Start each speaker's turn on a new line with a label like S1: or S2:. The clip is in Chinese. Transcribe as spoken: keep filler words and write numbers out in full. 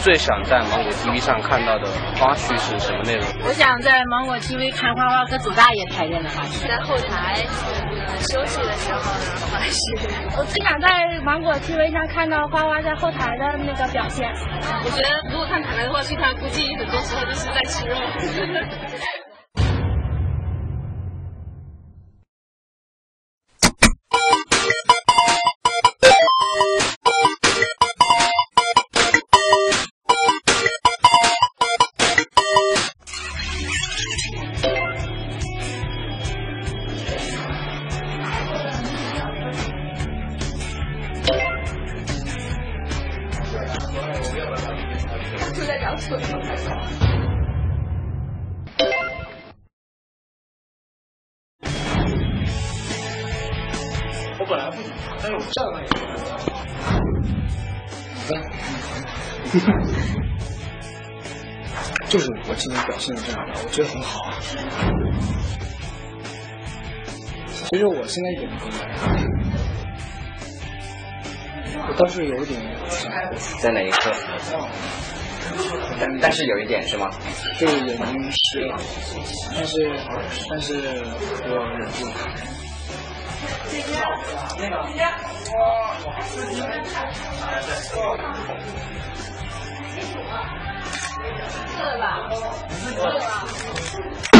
S1: 最想在芒果 T V 上看到的花絮是什么内容？
S2: 我想在芒果 T V 看花花和祖大爷排练的花絮，
S3: 在后台休息的时候的花絮。
S4: 我最想在芒果 T V 上看到花花在后台的那个表现。
S3: 我觉得如果看台的话，去他估计很多时候就是在吃肉。就在找腿吗？
S5: 我本来不紧张，但是我站了也紧张。就是我今天表现的这样的，我觉得很好。其实我现在演的，我倒是有一点想哭。
S6: 在哪一刻？但但是有一点是吗？
S5: 就是眼睛湿了，但是但是我忍住了。
S3: 是吧？是吧？